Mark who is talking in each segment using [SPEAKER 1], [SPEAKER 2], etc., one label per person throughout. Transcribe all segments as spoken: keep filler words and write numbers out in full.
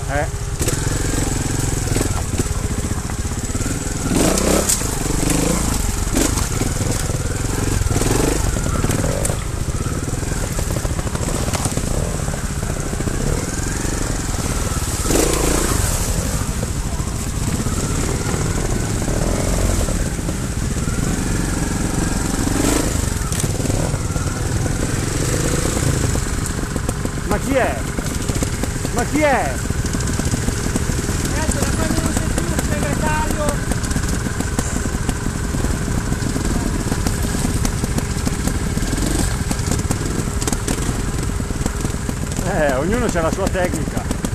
[SPEAKER 1] Eh. Ma chi è? Ma chi è?
[SPEAKER 2] Niente, da quando non sei più il segretario.
[SPEAKER 1] Eh, ognuno c'ha la sua tecnica.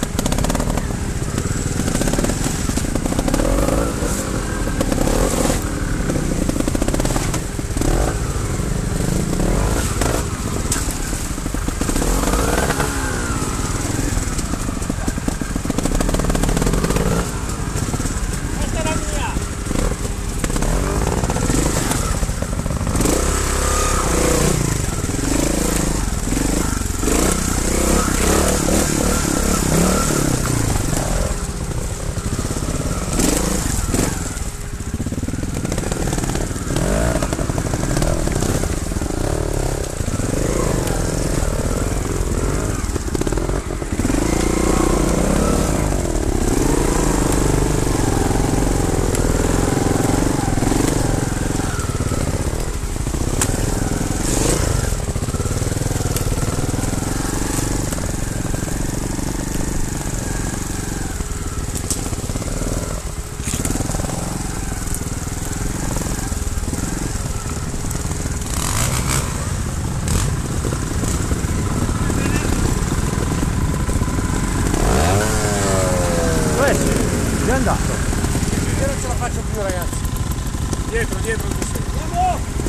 [SPEAKER 1] È andato.
[SPEAKER 2] Io non ce la faccio più, ragazzi.
[SPEAKER 3] Dietro, dietro,
[SPEAKER 2] Andiamo!